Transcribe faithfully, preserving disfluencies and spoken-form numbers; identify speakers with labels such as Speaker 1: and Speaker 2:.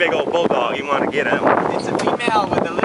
Speaker 1: big old bulldog. You want to get him.
Speaker 2: It's a female with a little